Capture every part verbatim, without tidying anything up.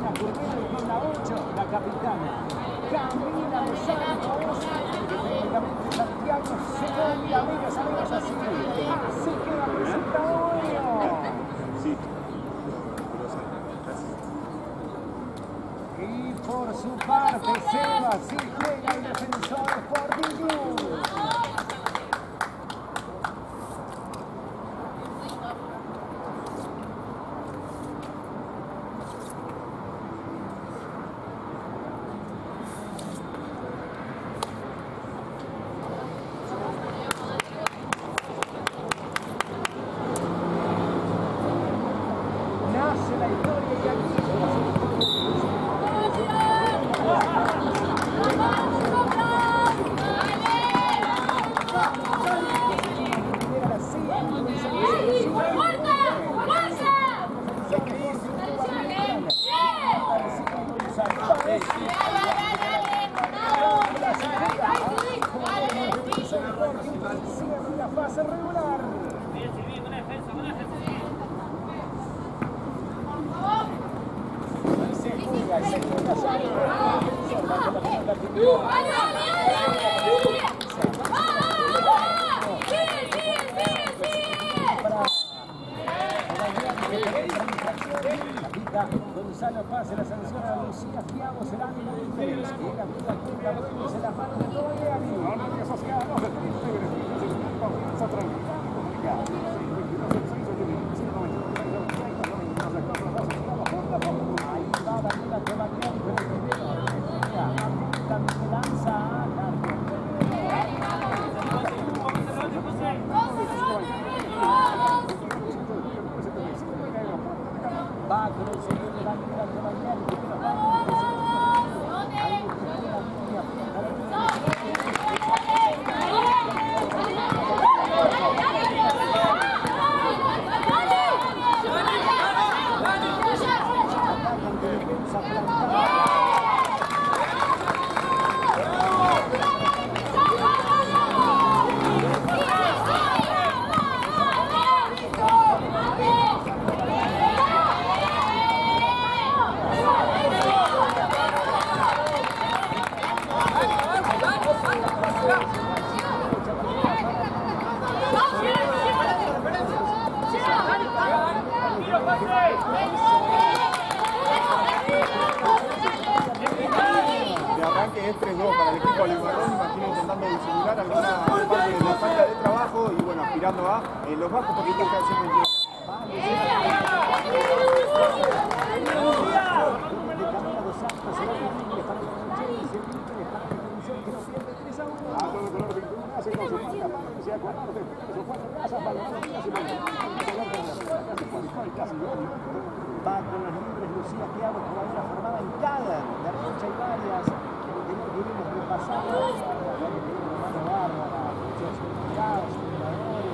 la curvera y con la ocho, la capitana. Camila Dos Santos, que técnicamente Santiago Segovia, amigas, amigos, así. Así queda el resultado. Sí. Y por su parte, Seba Silvera, el defensor Sporting Club. Nace la historia y aquí la fase regular. Se juega, se juega, sale. Gonzalo Paz, la sanción a Lucía Fiabo, será minuto tres. Llega Vida Cuenta, Buenos en la mano de Togliani. Ahora asociada, no se triste, beneficio, confianza, tranquilidad y comunicado. Ahí va Daniela Togliani con el primero. También lanza a Carlos. Va con el segundo Daniela Togliani, que nos va a es tres dos para el equipo alemán, imagino intentando disimular alguna parte de la falta de trabajo y bueno, aspirando a eh, los bajos porque hay que hacer el va con los libres Lucía Fiabo, jugadora formada en cada de Rocha y varias. Queremos repasar la mano bárbara, muchos jugadores, jugadores.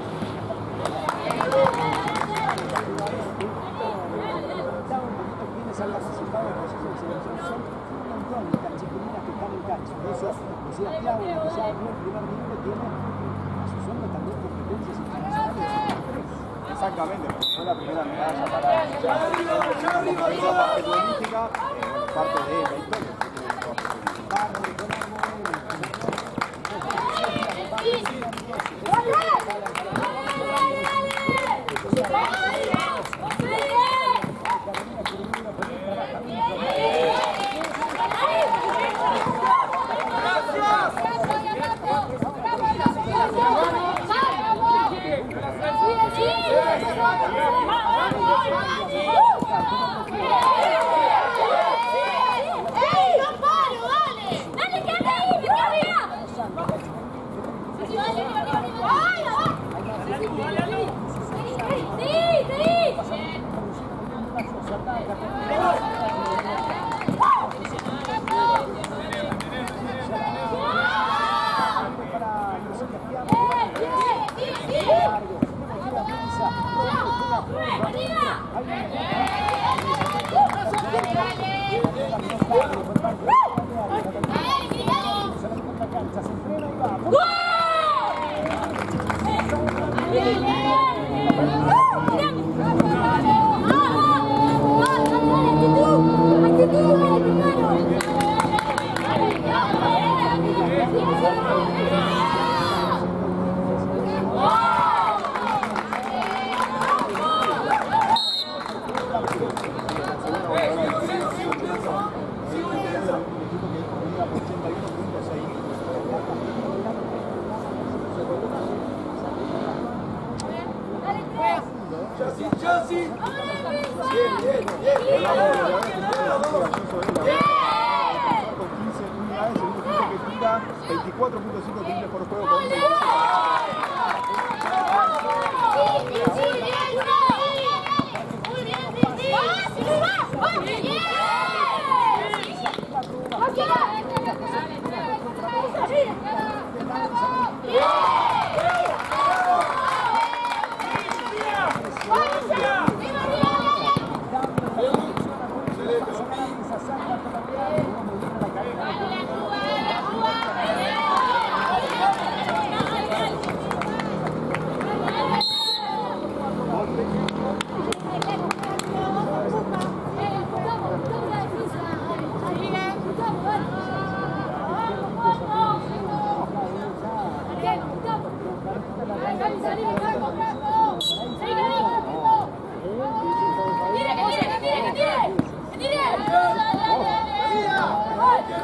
Quiénes han participado en procesos de selección son un montón de las chiquilinas que están en cancha. Por eso, Lucía Fiabo, que ya abrió el primer minuto, tiene a su sombra también competencias internacionales. Exactamente, fue la primera medalla para la futbolística, parte de la historia. Yeah!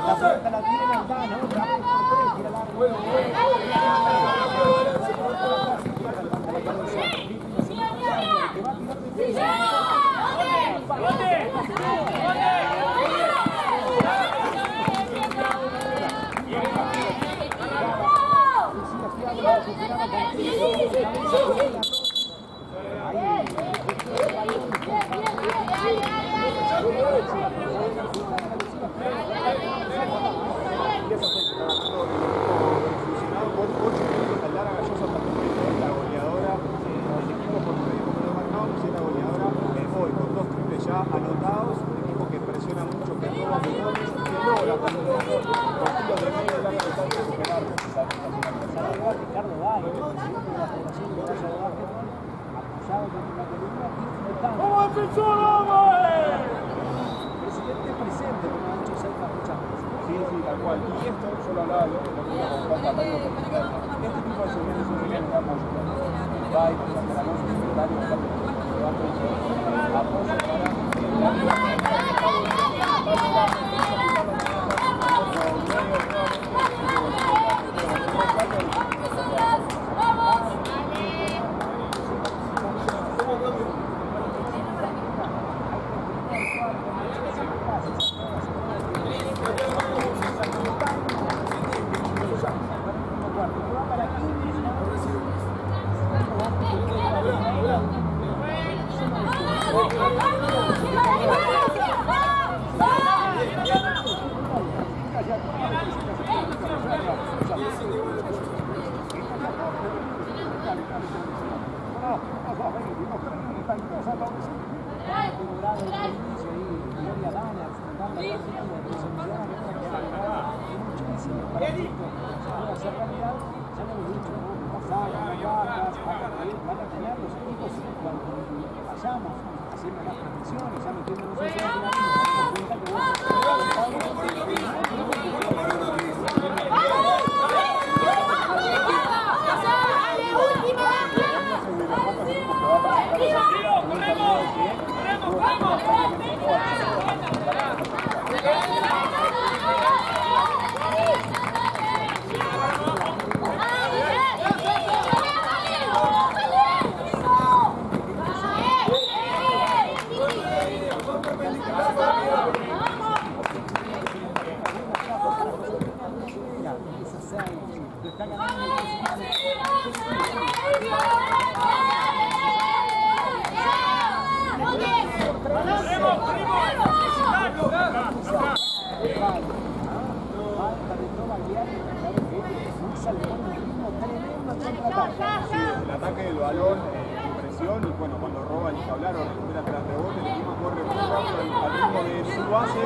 La pelota la tiene Aldana, otra vez por tres, tira largo. Anotados, un equipo que presiona mucho, que roba millones y que logra cuando los partidos de medio de la que están superar. Ricardo Valle, presidente de la Federación de Brazo de Básquetbol, apoyado contra la columna, disfrutando. ¡Vamos, defensor, vamos! Presidente presente, como ha dicho Seifa muchas veces. Sí, sí, tal cual. Y esto, yo lo hablaba luego con Juan Carlos, este tipo de señales son señales de apoyo. Va y con la mano secretario, apoyo el ataque del balón en presión y bueno, cuando roba ni que hablar o recupera tras rebote, el equipo corre muy rápido al ritmo de su base.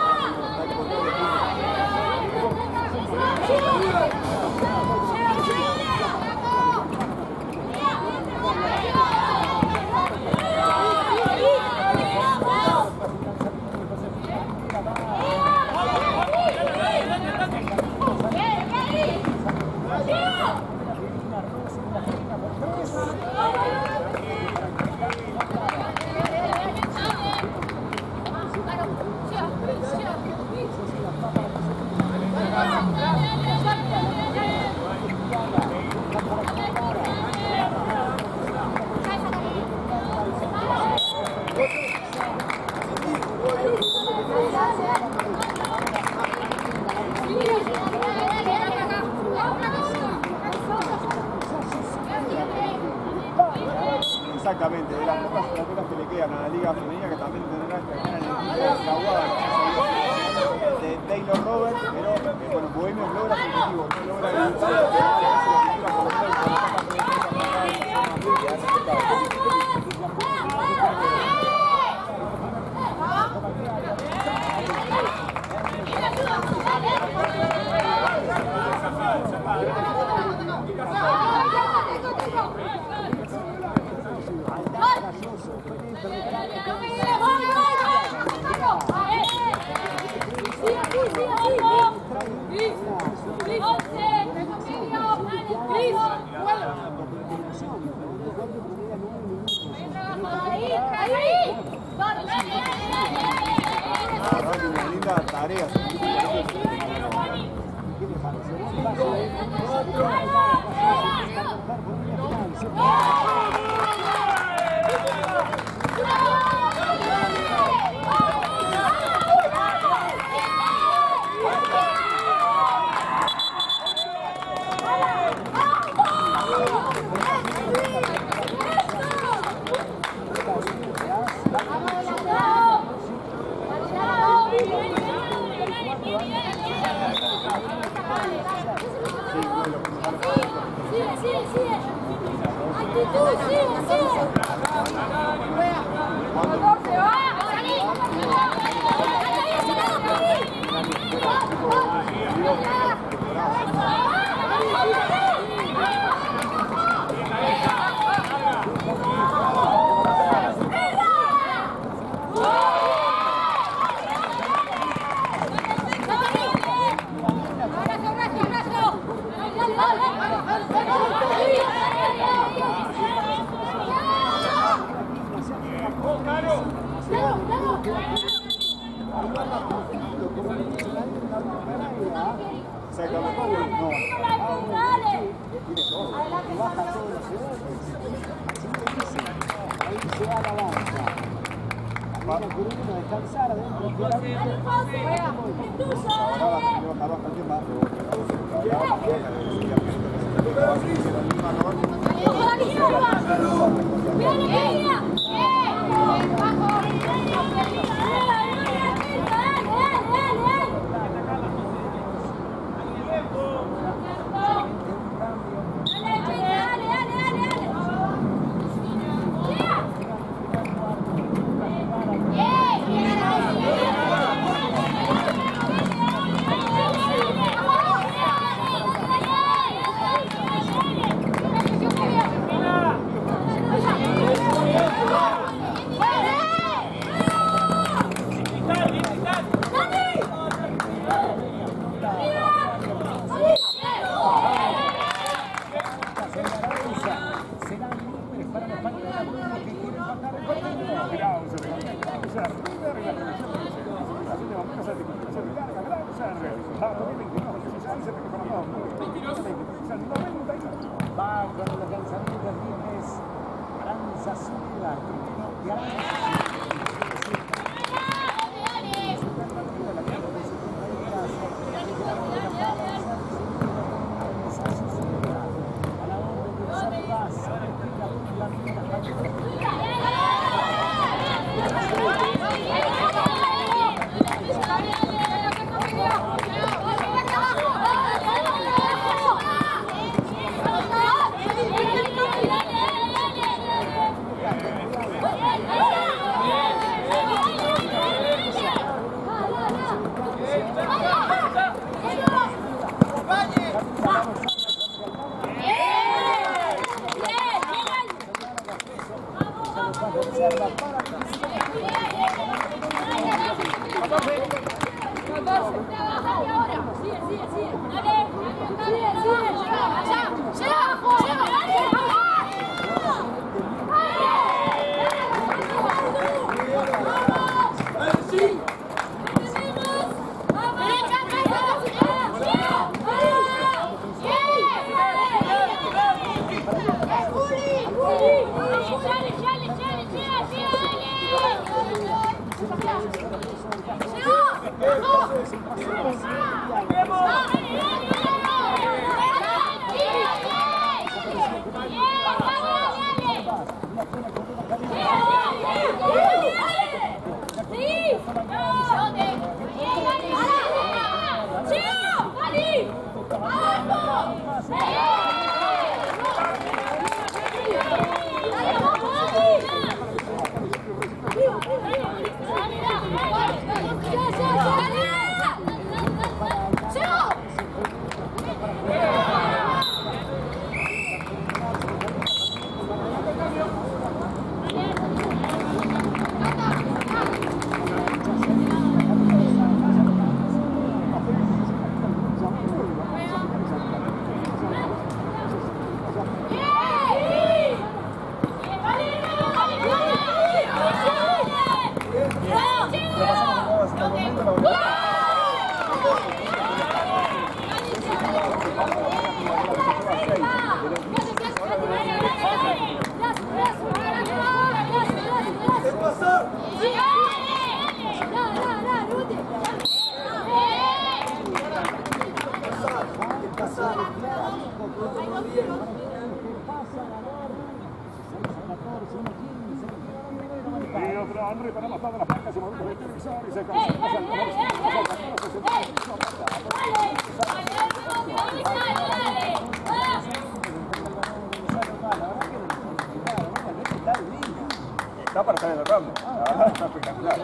Exactamente, de las pocas pelotas que le quedan a la Liga Femenina, que también tendrá que tener en el equipo de Aguada, de Taylor Roberts, pero eh, bueno, Bohemios logra su objetivo, no logra el resultado, una linda tarea. André para más la placa, se movió el televisor y se cansó. Está para estar en el ramo, la verdad está espectacular.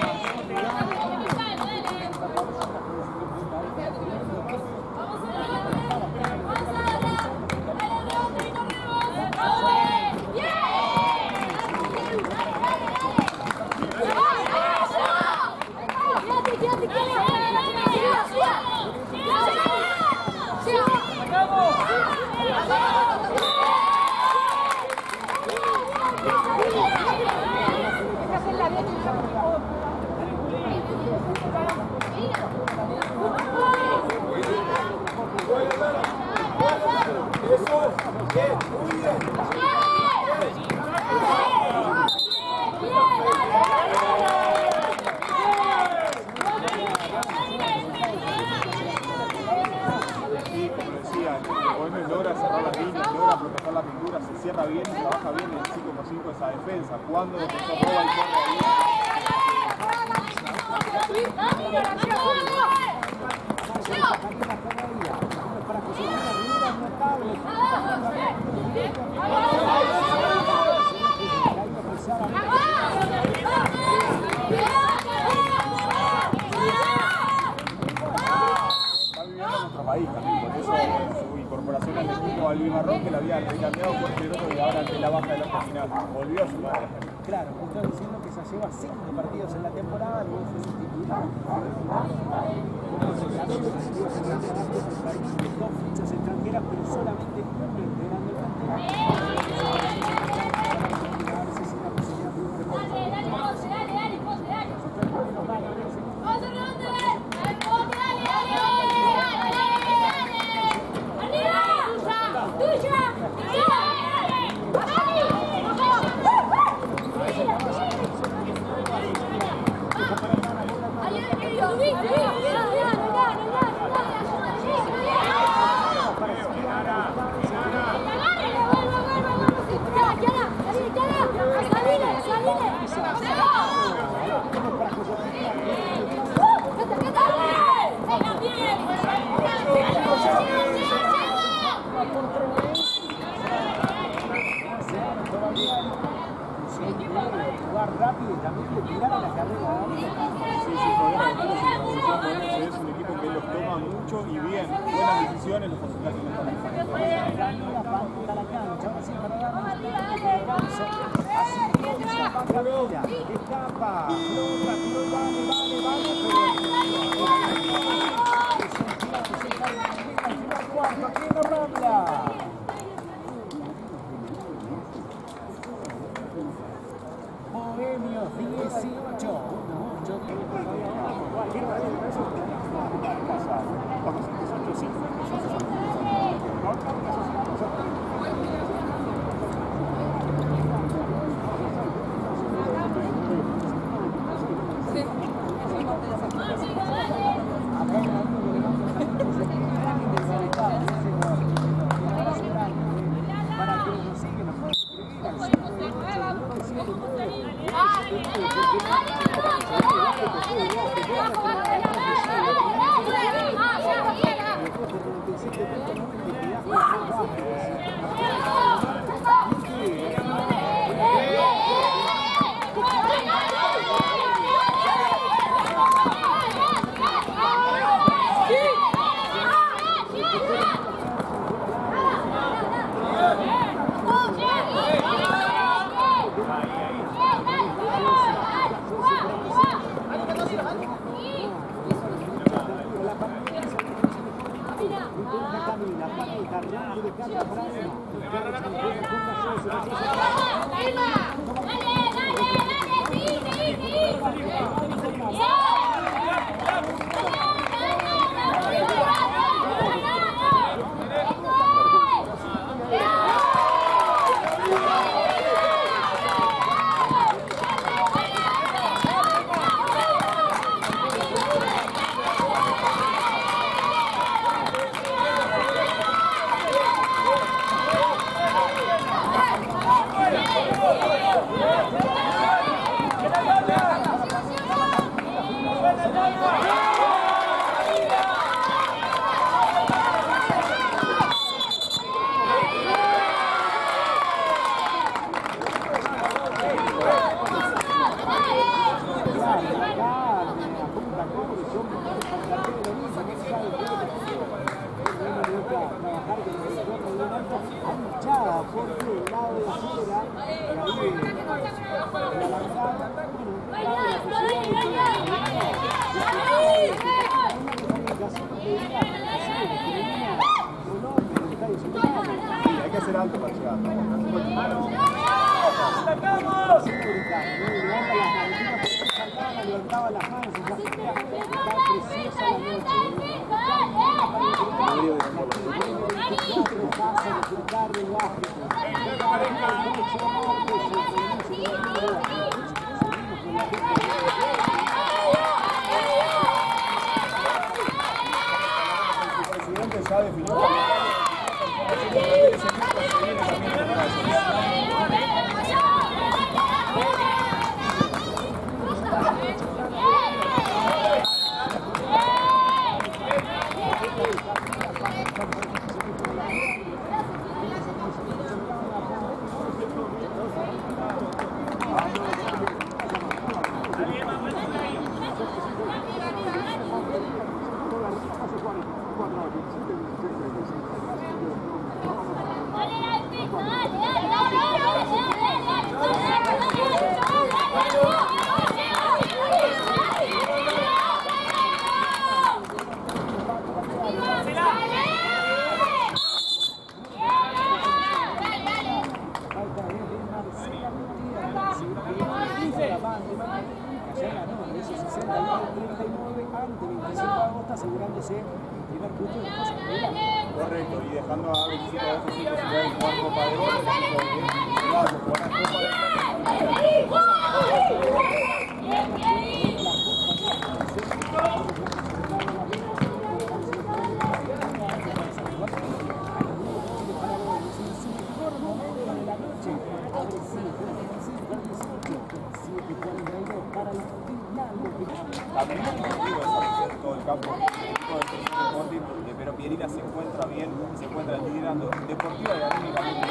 Cierra bien, trabaja bien en el cinco por cinco esa defensa. Cuando el defensor roba y corre ahí. Está viviendo en nuestro país también, por eso su incorporación al equipo a Luis Marrón, que la había recambiado por piloto y ahora ante la baja de la final volvió a sumar a la gente. Claro, me está diciendo que ya lleva cinco partidos en la temporada, luego fue sustituido. Dos fichas extranjeras, pero solamente uno integrando el plantel. Rápido y también le tiraron la carrera. Sí, sí, problema de es un equipo que los toma mucho y bien. Buenas decisiones, los porcentajes no están bien. La cancha, así para darle un descanso. Así comienza Pancamira. Escapa. Flota, flota, vale, vale, vale. Pero cuarto, aquí en la Rambla. Bohemios dieciocho. preciosa la noche. Pasa a disfrutar del África. El presidente ya definió asegurándose el primer punto de la cosa. Correcto, y dejando a veinticinco veces sin posibilidad de jugar Copa de Oro, también todo el campo, pero Pierina se encuentra bien, se encuentra liderando deportiva y anímicamente.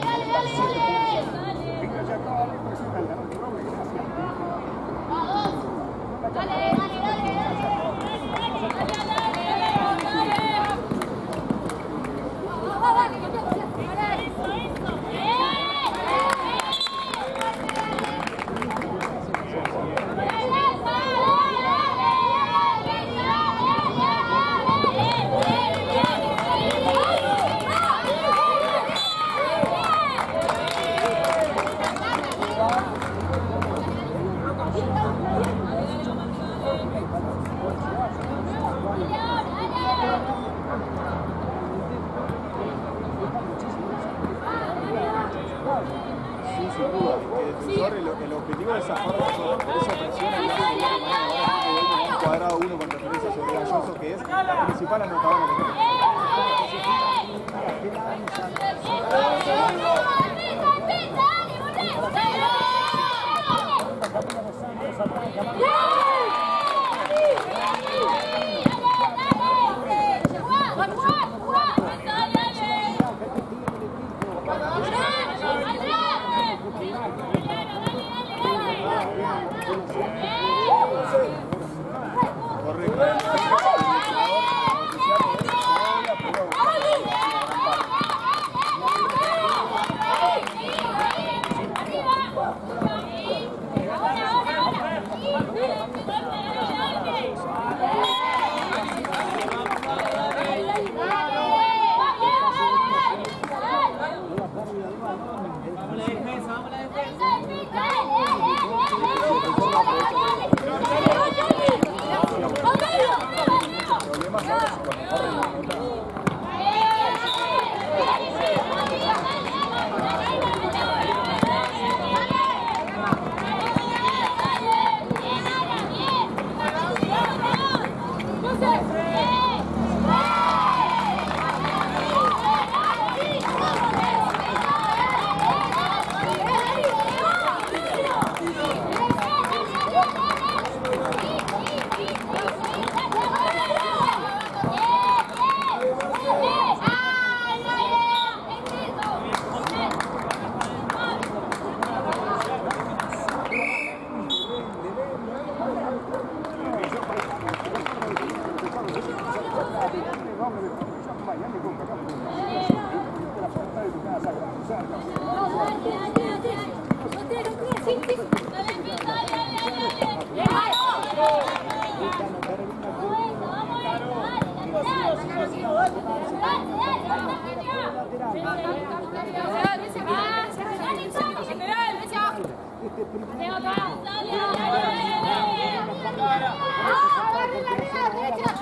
El objetivo de esa forma, por eso presiona el cuadrado uno con referencia sobre Galloso, que es la principal anotadora que tiene.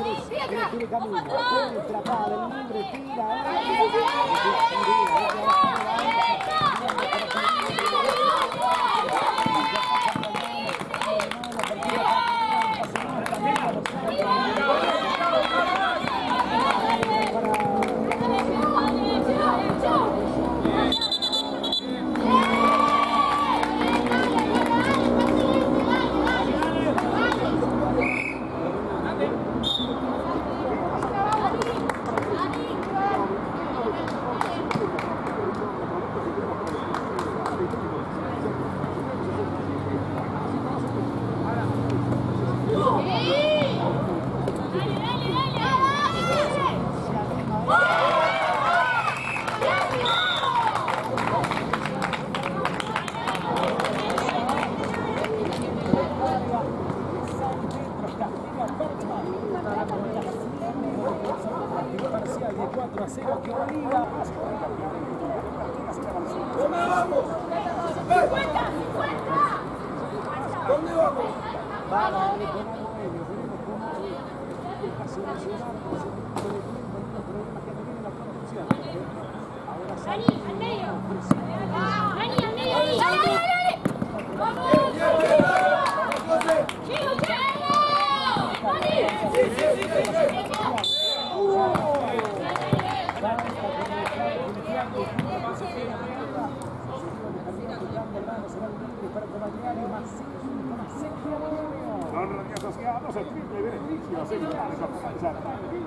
que le tire camino. Entra para el libre, tira. cuatro a cero que obliga. ¿Dónde vamos? ¿Dónde vamos? Vamos a ver con algo ellos, veremos cómo a solucionar ese tipo de problemas que tiene la construcción. Ahora sale al medio. Dani, al medio ahí. Dale, dale, dale. Vamos. Chico, chico. Dani. Sí, sí, sí, sí. Son asociados al triple beneficio, asegurados a finalizar.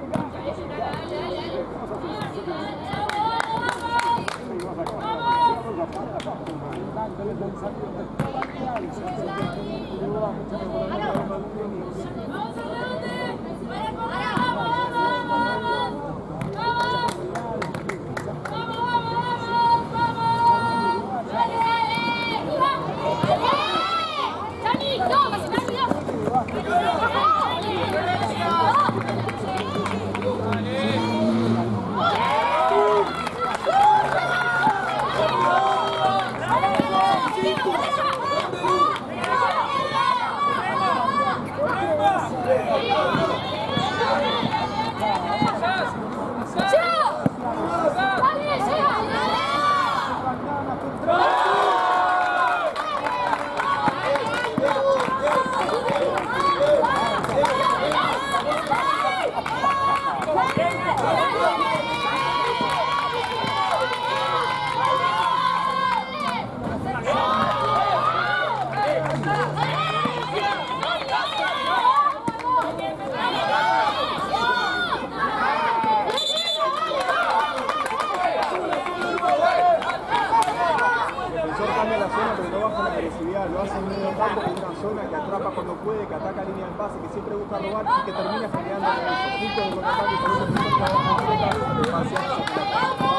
Lo hace en medio campo con una zona que atrapa cuando puede, que ataca línea de pase, que siempre busca robar y que termina generando el punto de contraataque y por eso tiene que haber completa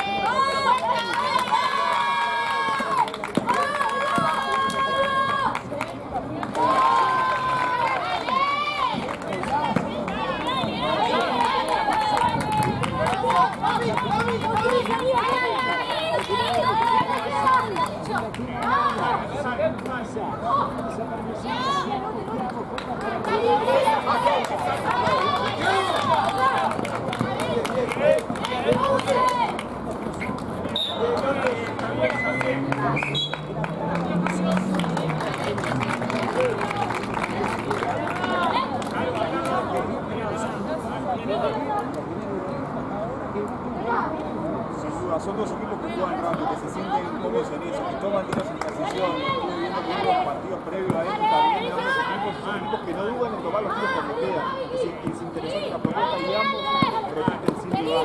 son dos equipos que juegan rápido, que se sienten cómodos en eso, que toman tiros en transición. Estuve viendo que los partidos previos a esto también ambos equipos son equipos que no dudan en tomar los tiros porque quedan. Es, es interesante la propuesta y ambos prometen sin dudar.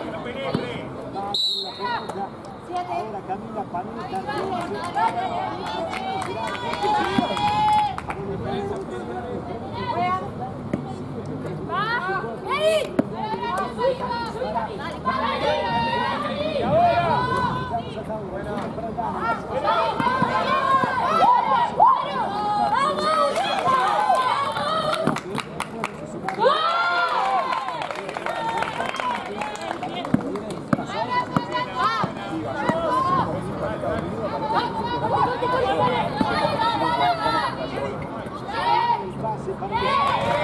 Ahora Camila Panetta. Para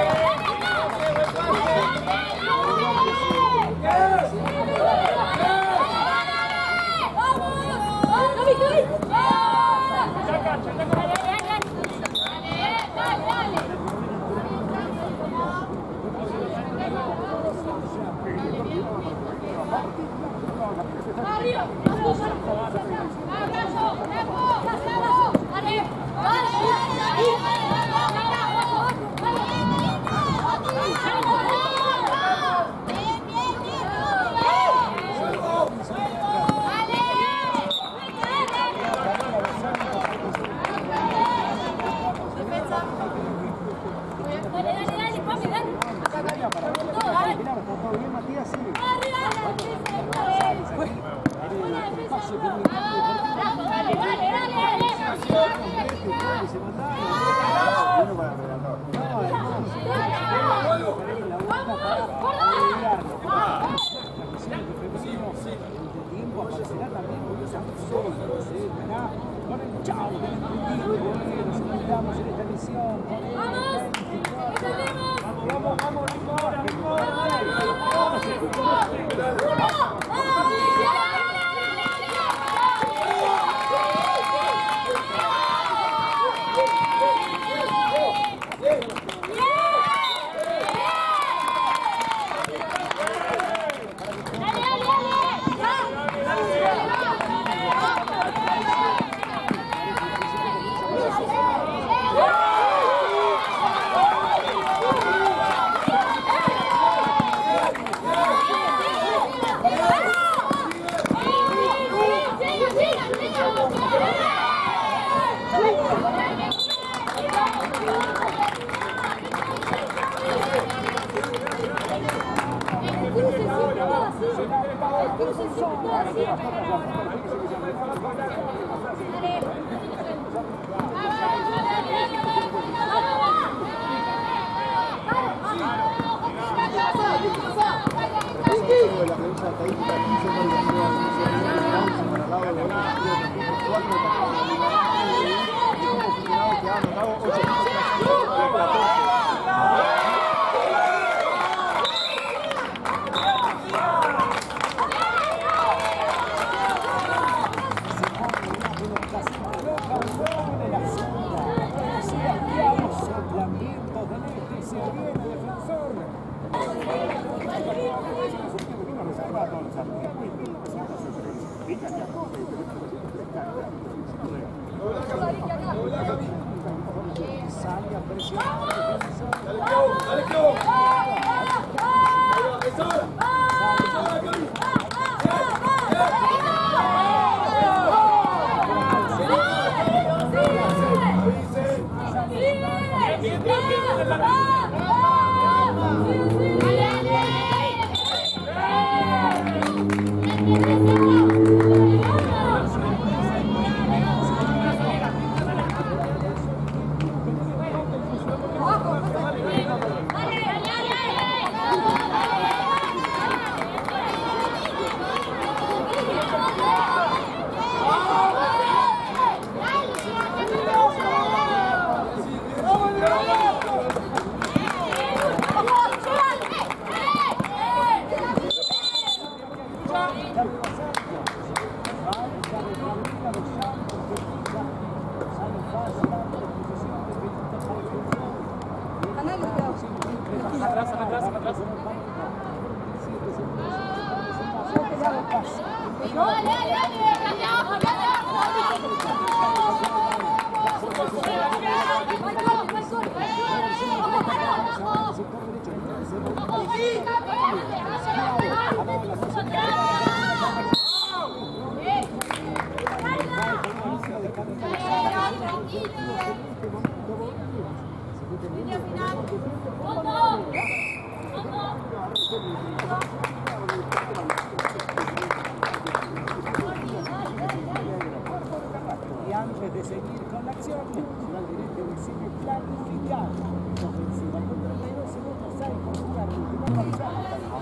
Y antes de seguir con la acción, el dirige decide planificar la ofensiva. Con treinta y dos segundos hay por jugar el último partido.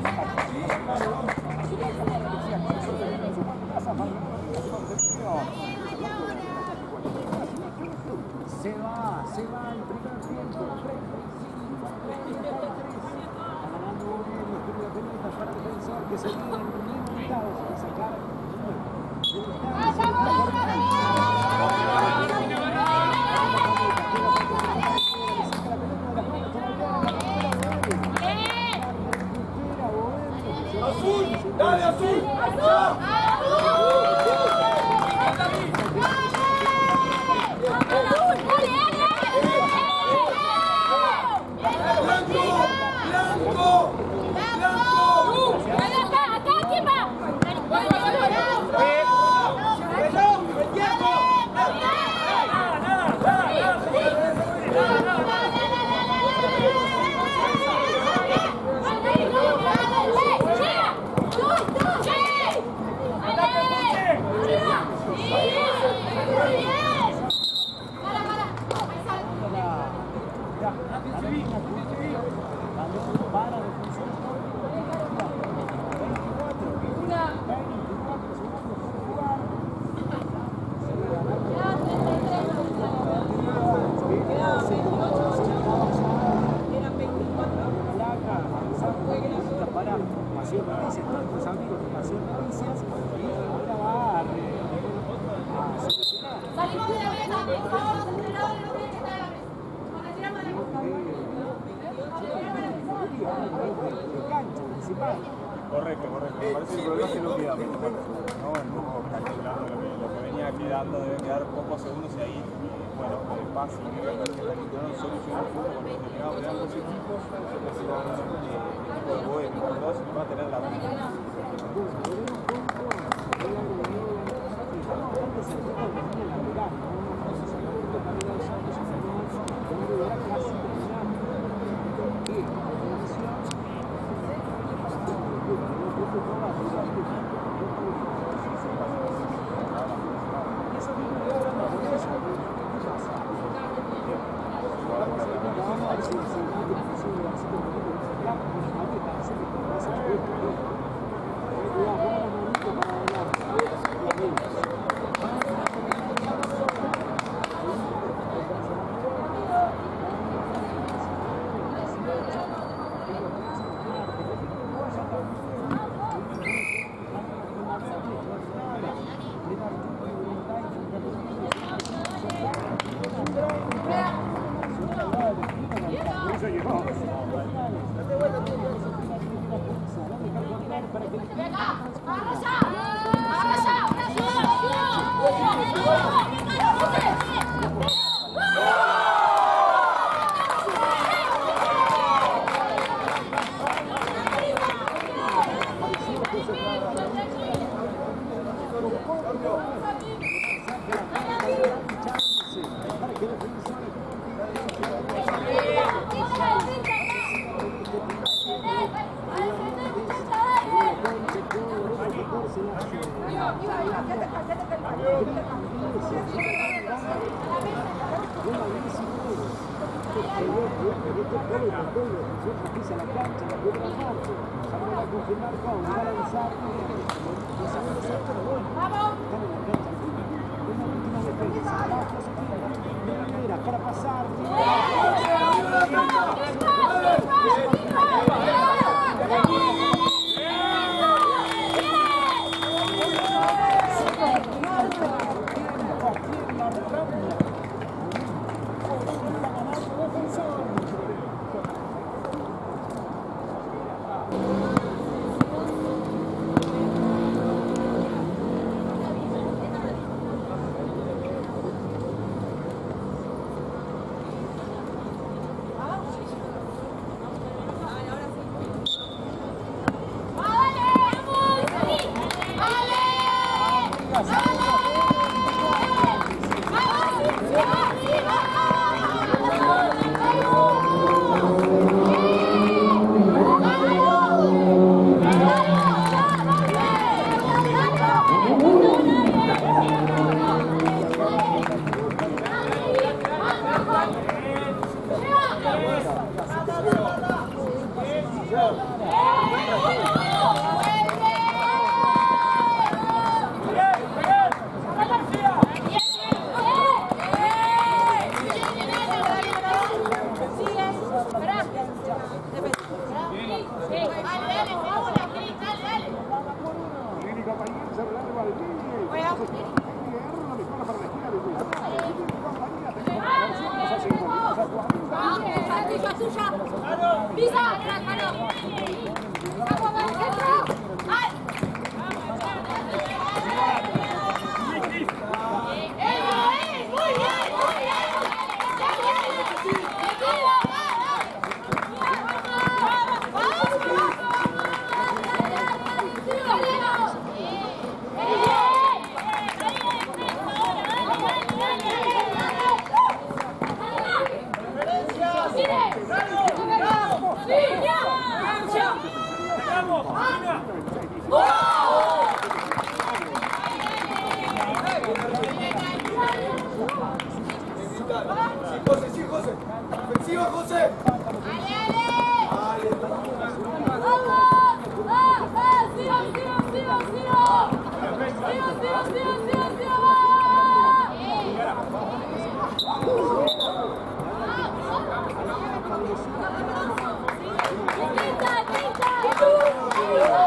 Se va, se va el primer tiempo, treinta y cinco a treinta y tres. Ganando el estudio de pelota para Defensor, que se vienen limitados a sacar ¡Azul! ¡Dale, azul! ¡Blanco! ¡Blanco! Pasión Noticias, tantos amigos de Pasión Noticias, y ahora va a, a solucionar. Salimos de la mesa, por favor, los entrenadores no tienen que estar en la mesa. Nos retiramos de la Cancha principal. Correcto, correcto. Me parece que el problema es que no quedamos. ¿No? Un poco calculando lo que, lo que venía quedando, deben quedar pocos segundos y ahí, bueno, el pase y que intentaron solucionar el fútbol porque se llegaban a ambos equipos, se va a ganar el equipo de Bohemia, los dos va a tener la para pasar. José, sí, José. Ofensiva, José. ¡Quinta, quinta!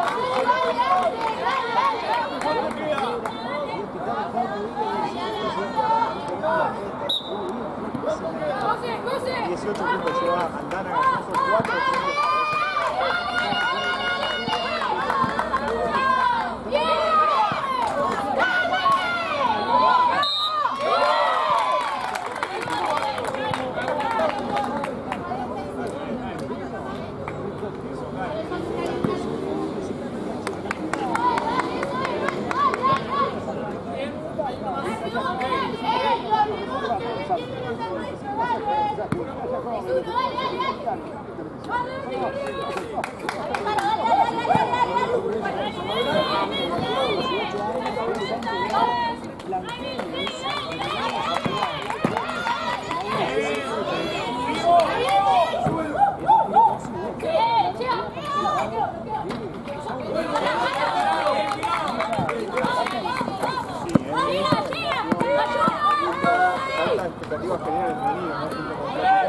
Expectativas generales de niños, ¿no? Junto con la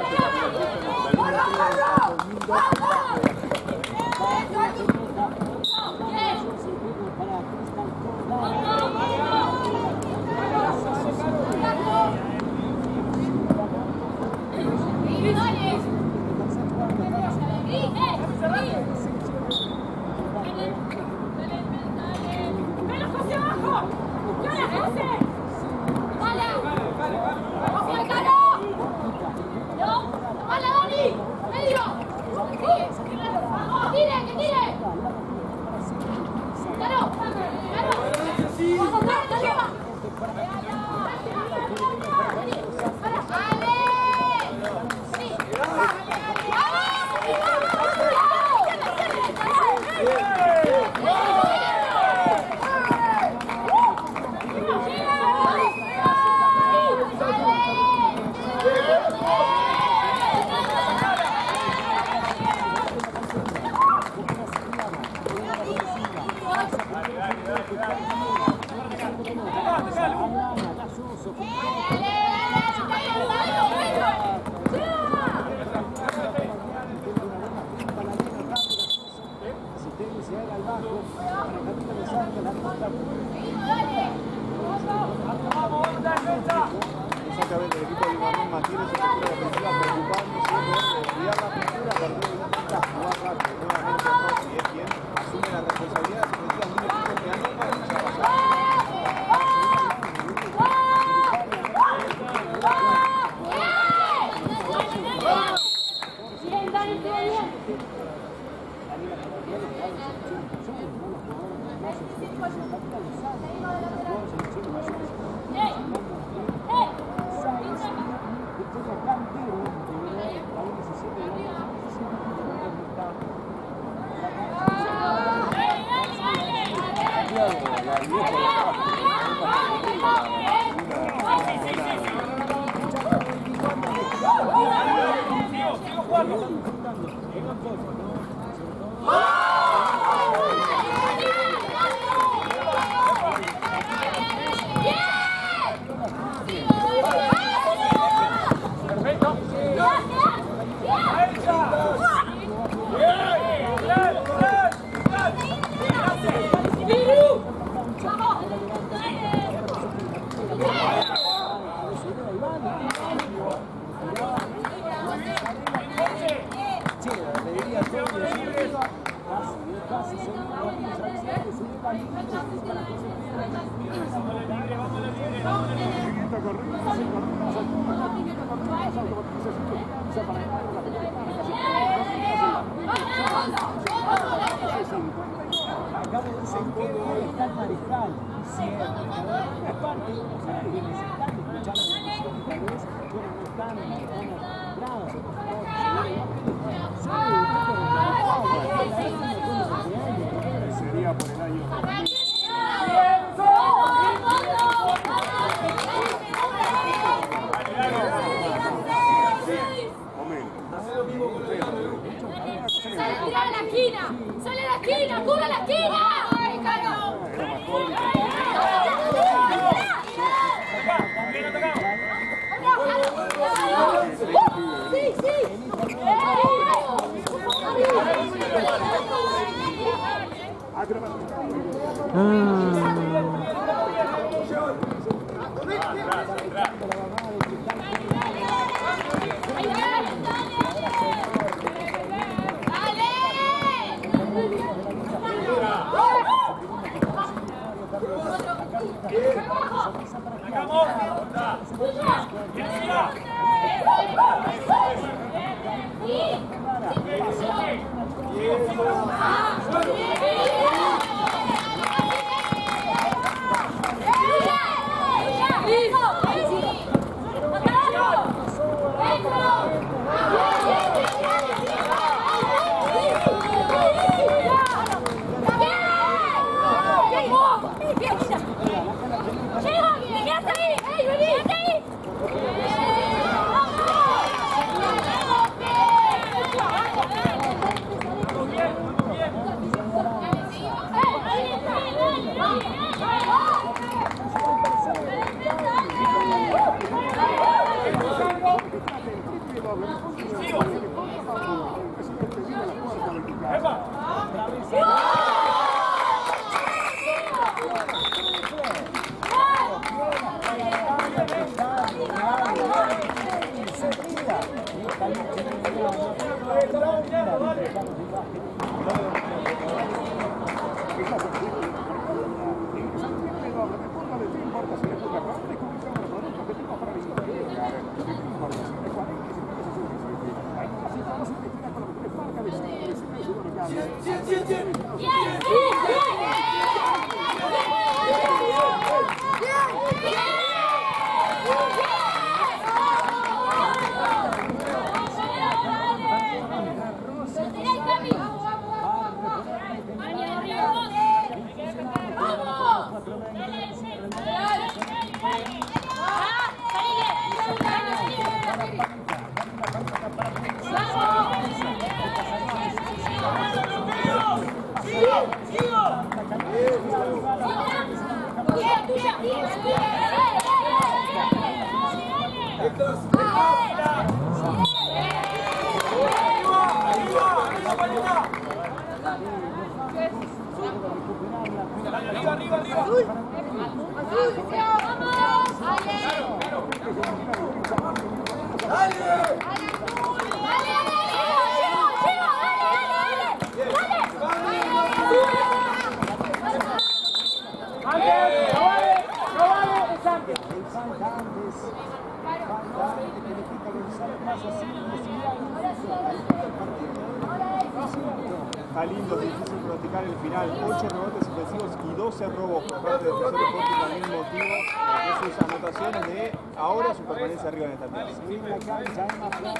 Exactamente, el equipo de Limanín mantiene su postura defensiva preocupándose por cuidar la pintura a partir de una pinta jugar rápido. Nuevamente Rossi es quien asume la responsabilidad de defensivas de un equipo que anota y ya pasó. Sería por el año. ¡Sale a la esquina! ¡Sale a la esquina! ¡Cubre la esquina! ¡Ay, caro! ¡Sí, sí! ¡Hijo! Está lindo, es difícil pronosticar el final. ocho rebotes ofensivos y doce robos por parte de defensores Sporting, también motivo de sus anotaciones de ahora su permanencia arriba en esta tabla.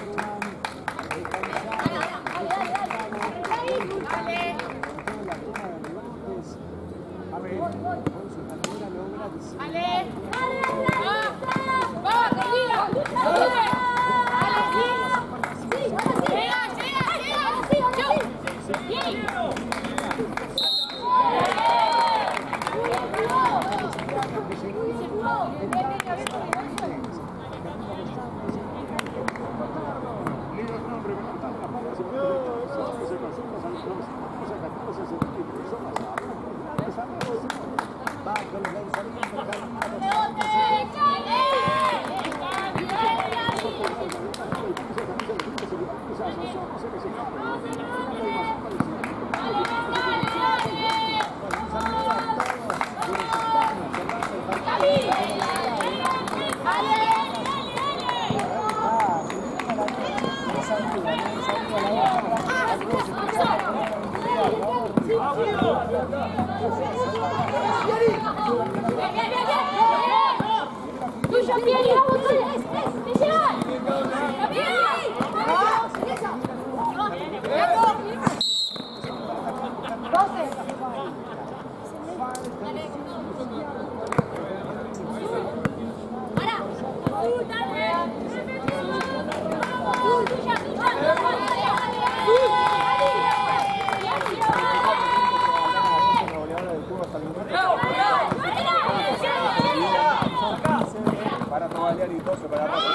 Para no balear y doce para atrás.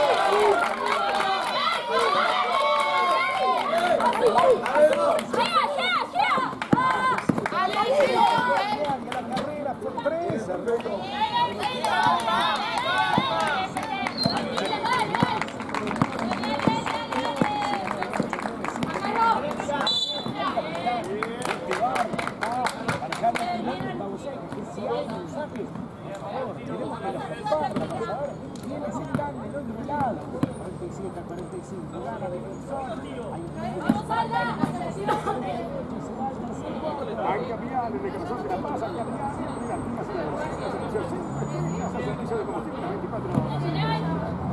Hay cambiales de corazón de la paz, hay cambiales de la servicio de combustible veinticuatro horas.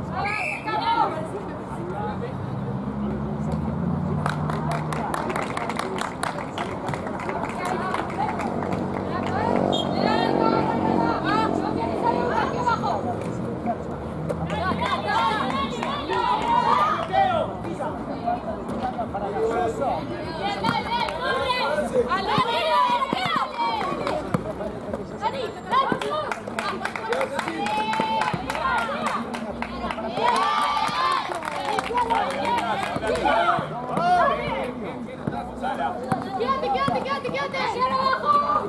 Quédate, quédate, quédate, quédate. Hacia abajo.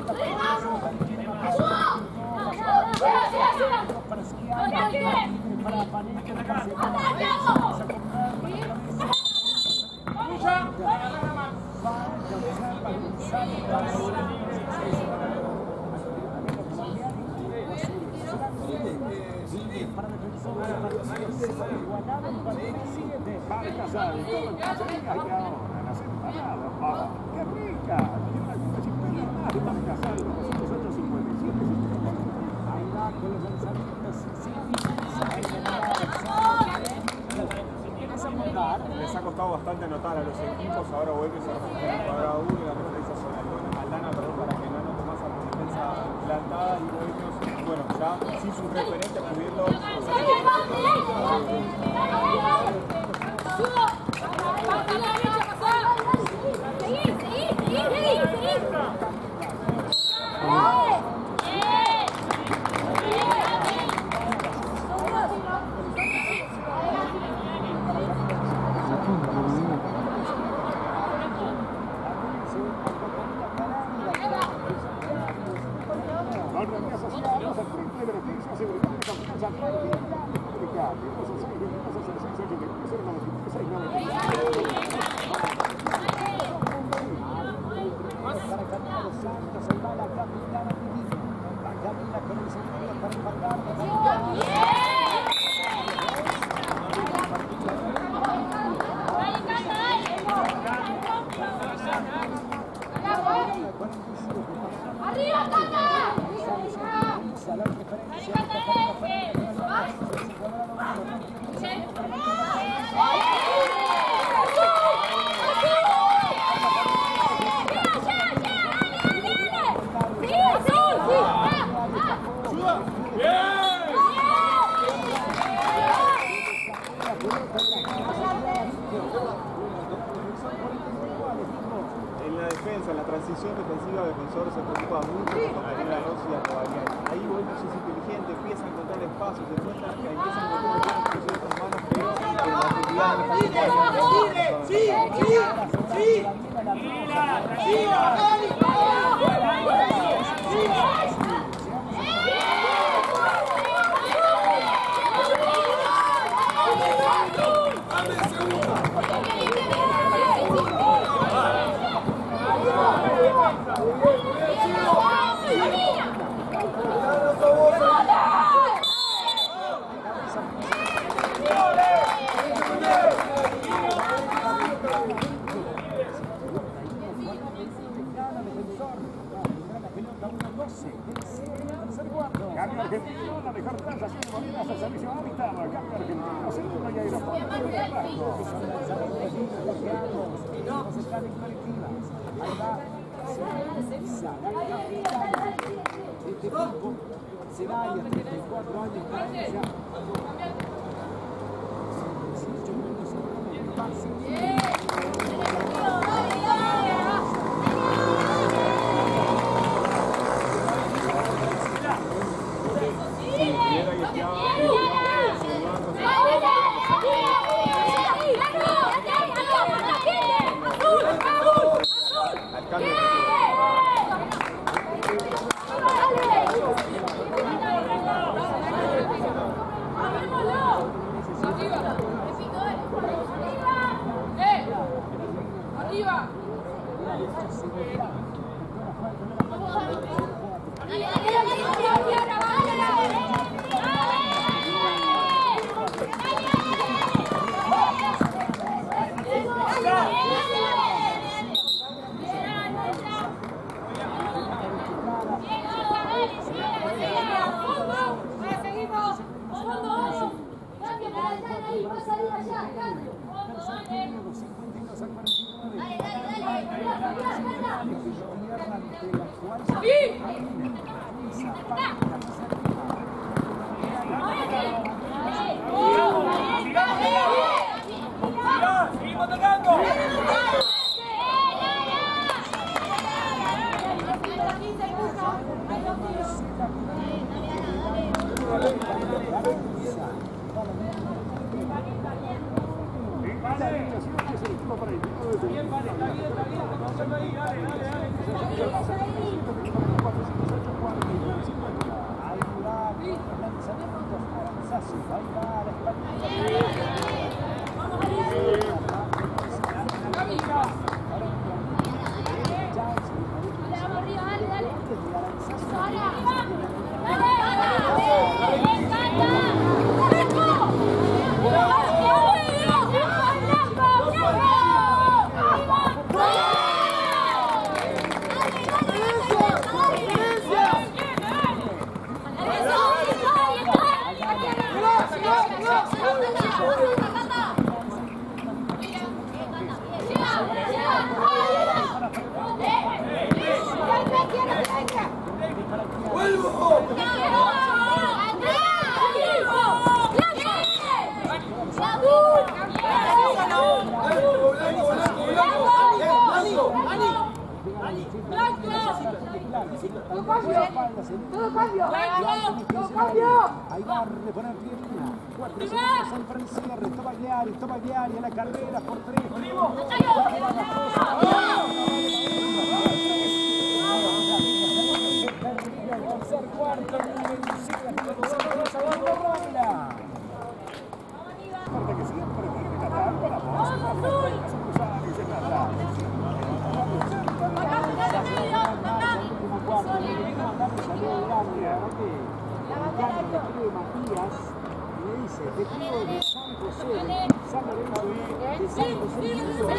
Para casar y todo el caso, y ahora, la semana, vamos, qué matar a los equipos, ahora Bohemio se arma un cuadrado uno y la referencia son Aldana, perdón, para que no anote más a la defensa plantada y Bohemio, bueno, ya sin sus referentes pudiendo... ¡Arriba, Tata! En la defensa, en la transición defensiva, Defensor se preocupa mucho por tener a Rossi y a Rodríguez. Ahí Bohemio es inteligente, empieza a encontrar espacios, se encuentra que empieza a encontrar buenas posiciones con manos que en la actividad no está ¡Sí! ¡Sí! ¡Sí! Cambio argentino, la mejor plaza, haciendo movidas al servicio hábitat. Cambio argentino, segundo y ahí la foto. Vamos a estar en colectivas. Ahí va. Sara, la capitana de este equipo. Será de treinta y cuatro años para ella. dieciocho minutos en pase. ¡Arriba! ¡Seguimos atacando! Bien, vale, está bien, está bien, está ahí, dale, dale, ¡Arriba! Todo cambio. Todo cambio. Ahí va a reponer Pierina. Cuatro segundos en para el cierre. Está Bagliari, está Bagliari a la carrera por tres. El tercer cuarto, Aparte que siempre tiene que atar con la voz. Matías me dice, te creo de San José, San Lorenzo de San José.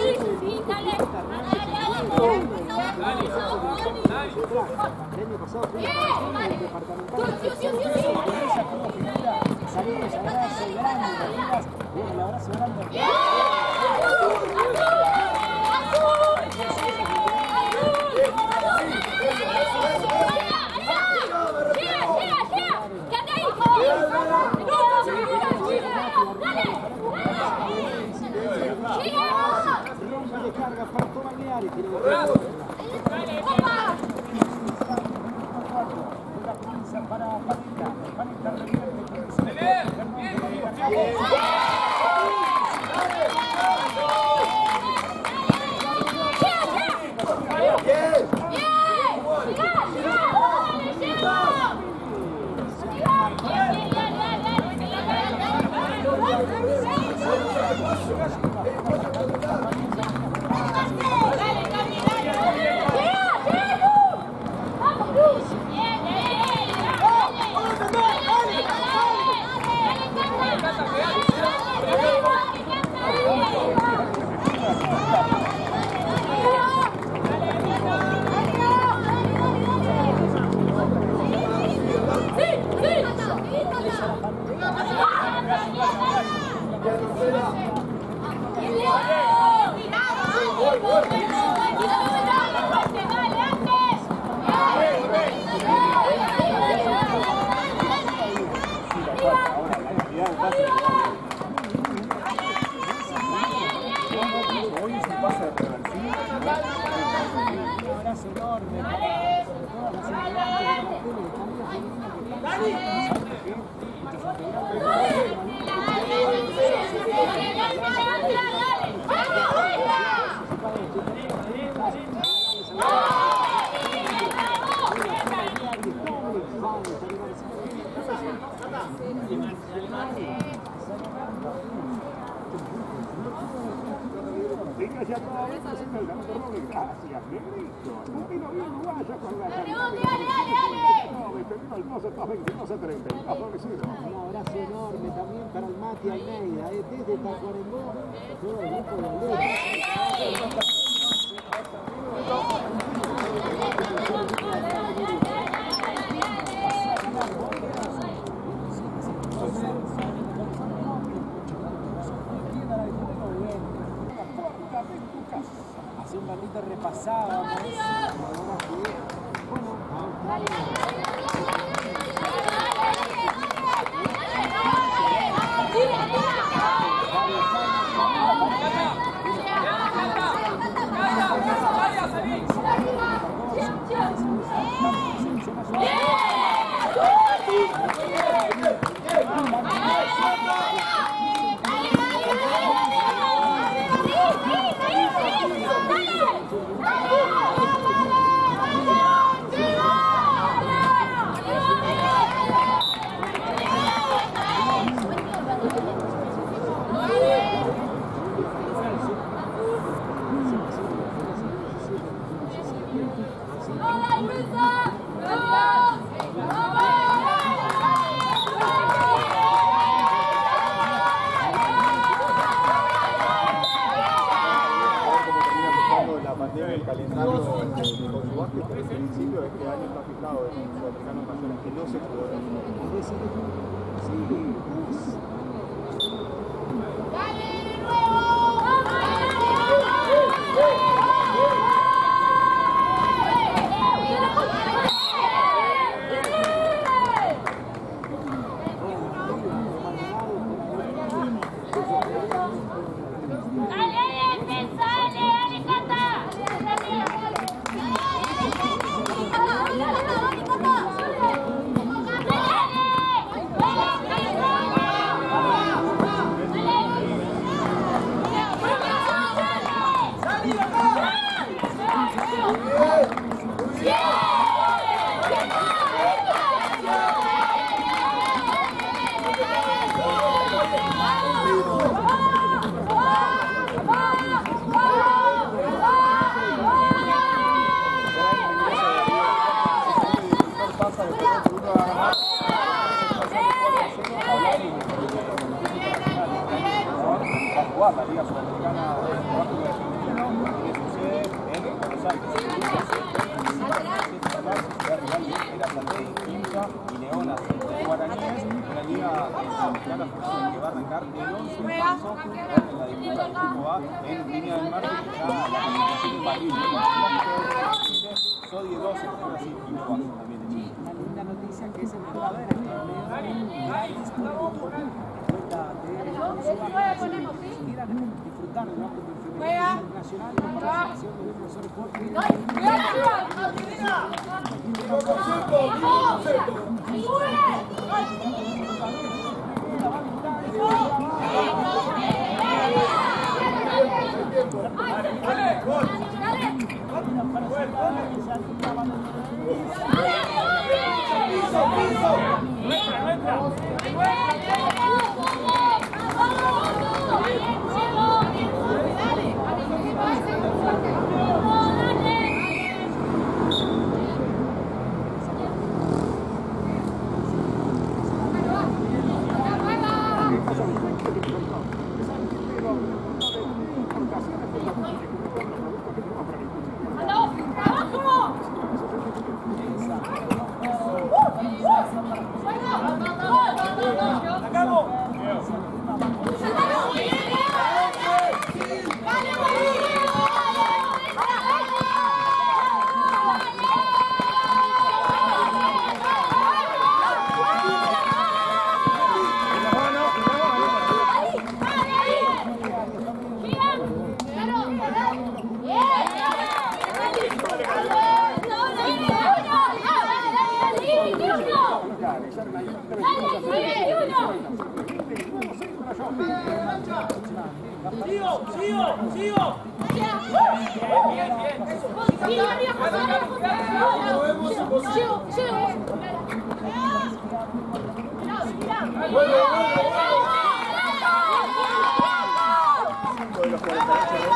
El año pasado fue el departamental. Esa como figura, saludos, abrazo grande, Matías. Bueno, el abrazo grande. Rompe de carga para Bagliari. La pinza para Panita. Panita revierte. Gracias, Negrito. Un vino bien uruguayo con la calidad. veintidós a treinta. Un abrazo enorme también para el Mati Almeida, eh, desde Tacuarembó, todo el grupo de Almeida. Hace un ratito repasábamos. El calendario con su básquet por el principio este año está fijado en el sudamericano nacional que no se pudo Dale, dale, dale, canta. jugar la Liga Sudamericana de Básquetbol Argentino, que sucede en Buenos Aires. La rival era Platey, Quimsa y Leonas de Guaraníes. La Liga Sudamericana que va a arrancar el once de marzo con la disputa del grupo A en Viña del Mar, que ya la calificación de Madrid. Sodie doce de Brasil y Nova también de Chile. Una linda noticia que es el verdadero gratis por YouTube. Quieran disfrutar del básquetbol femenino internacional con participación de profesores ¡Sigo! ¡Sigo! ¡Sigo! Bien, bien, eso. Sigo, sigo. De los cuarenta y ocho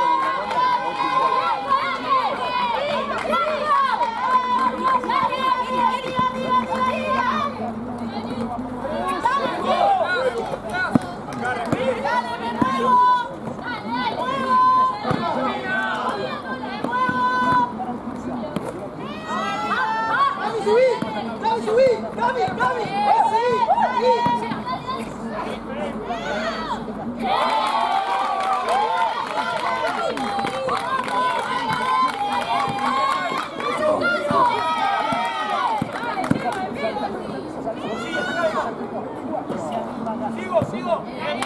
¡Sigo, sigo!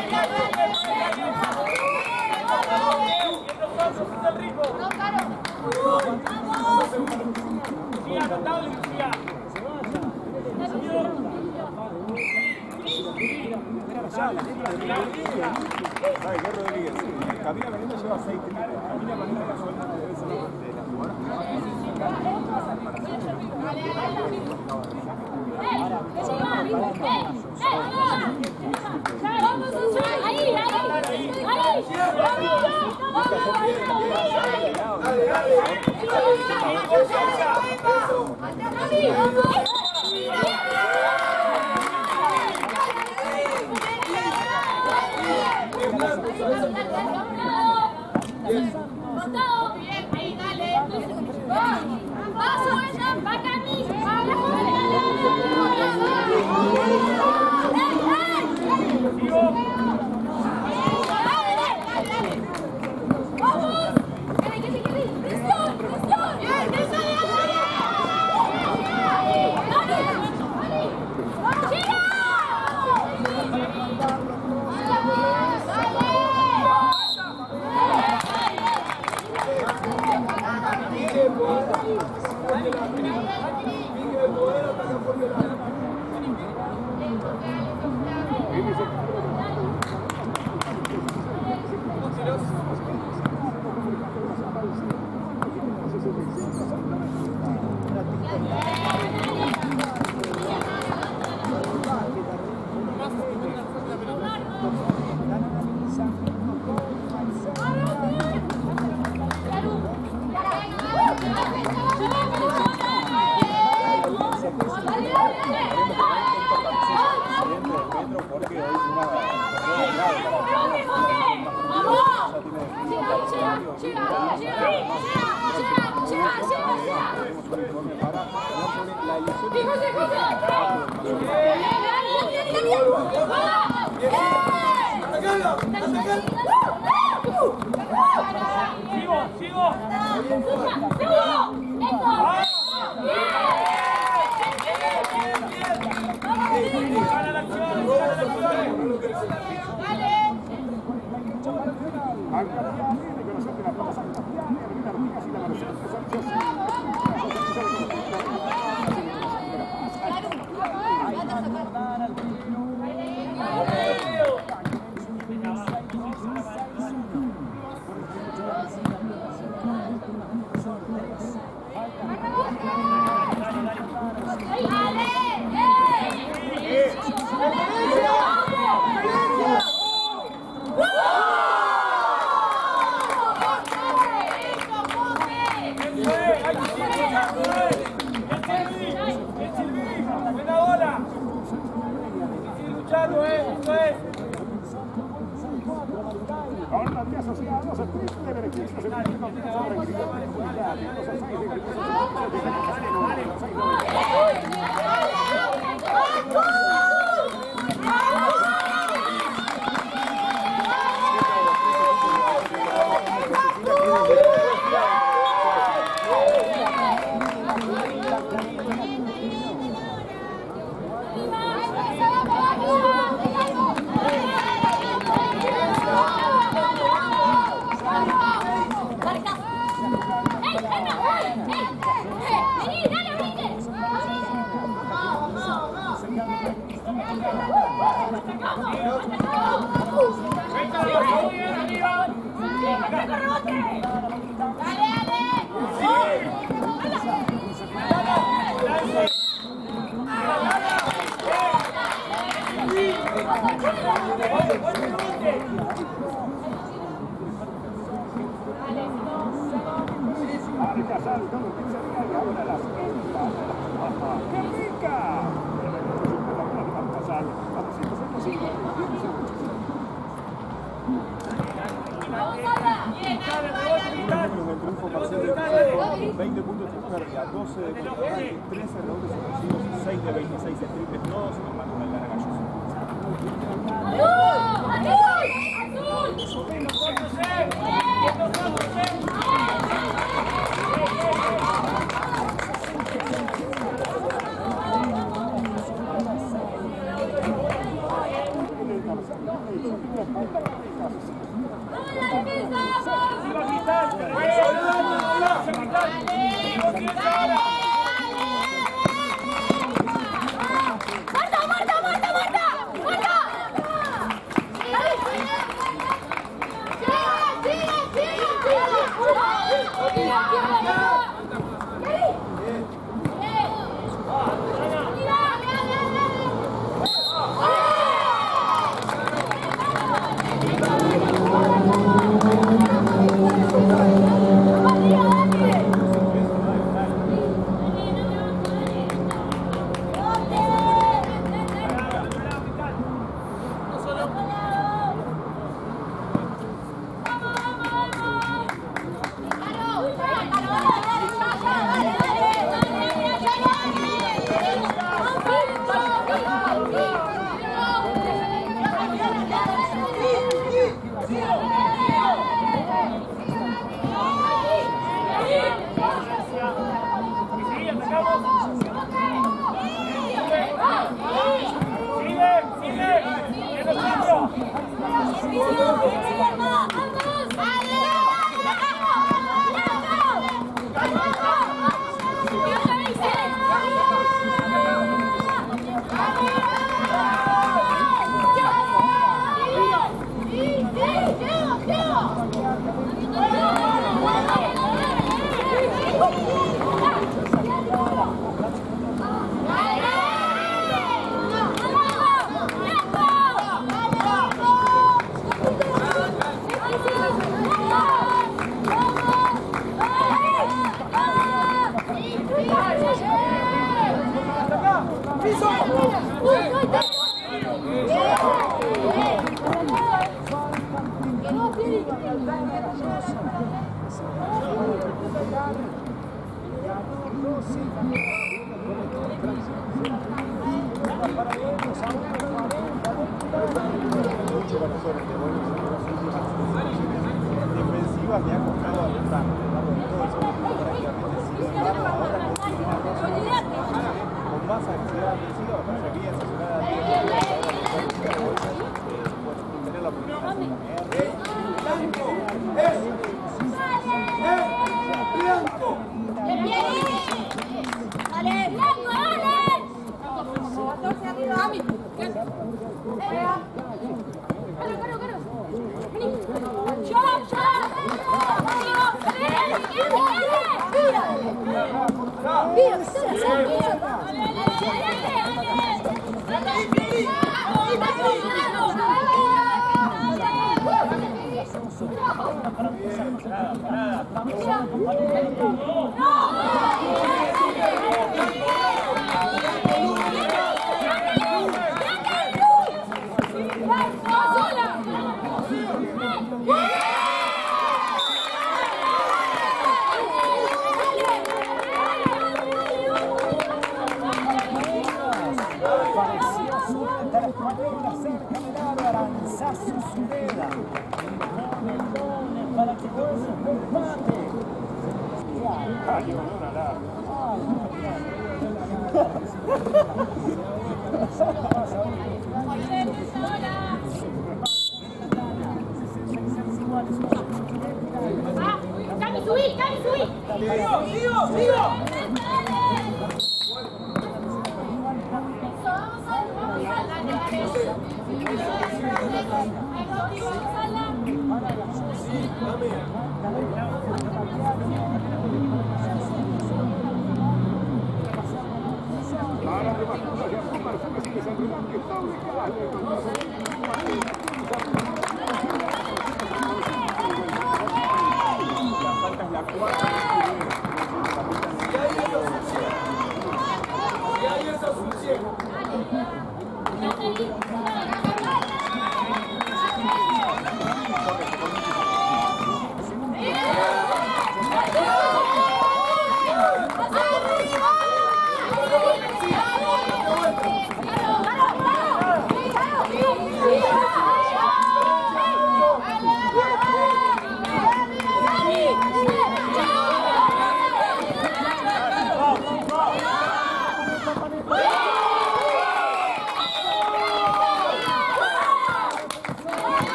¡El ritmo! ¡Sí, anotado, Lucía! ¿Sabe qué, Rodríguez? Camila Manena lleva seis triples. Camila Manena casualmente debe ser de las porque hoy es una su uniforme para hablar sobre la elección de ¡Hijo, hijo, hijo! Sigo, sigo. Gana la acción, gana la acción. Alcaldía de Conocer de la Plaza Castellana, Avenida Artigas y la Marcela Sánchez. Buena bola. Sigue luchando, eh. Eso es. Con los días asociados, el triple beneficio se viene con tres sobre el equipo de seguridad. Los seis de veinte puntos de carga, doce de contraataque, trece rebotes ofensivos, seis de veintiséis de triples, todos en manos del Gallos. ¡Marta, Marta, Marta, Marta! ¡Marta! ¡Sigue, sigue, sigue! Defensivas me ha costado apuntar, todo eso prácticamente sin embargo, ahora con más actividad defensiva, se había asesorado a tener la oportunidad. ¡Blanco! ¡Dale! ¡Blanco, dale! catorce arriba, Ami. ¡Caro, caro, caro! ¡Vení! ¡Yo, yo! ¡Cami, subí! ¡Cami, subí! ¡Sigo, sigo, sigo!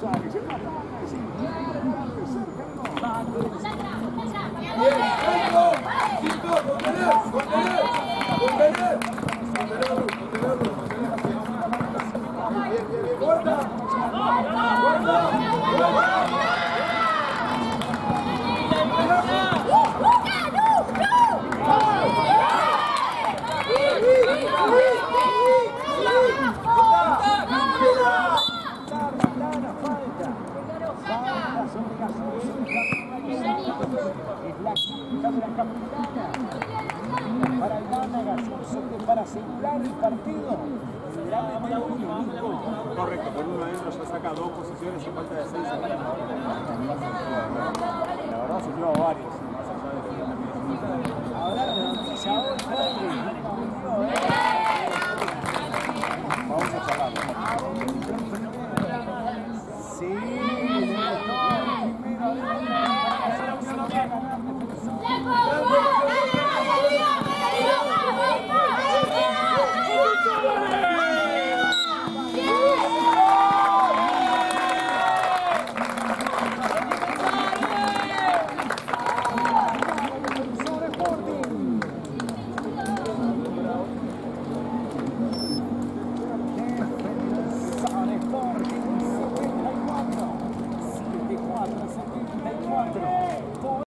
González, el más grande, sin grande, cerca de los. Para el Málaga, para asegurar el partido. Correcto, por uno adentro ya saca dos posiciones en falta de seis segundos. La verdad se lleva varios, más allá de que también. Ahora redondiza hoy, Vamos a charlar. sí. setenta y cuatro.